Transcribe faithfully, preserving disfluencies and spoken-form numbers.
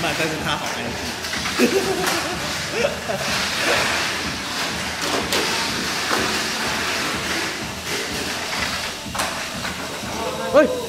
慢，但是他好安静。喂。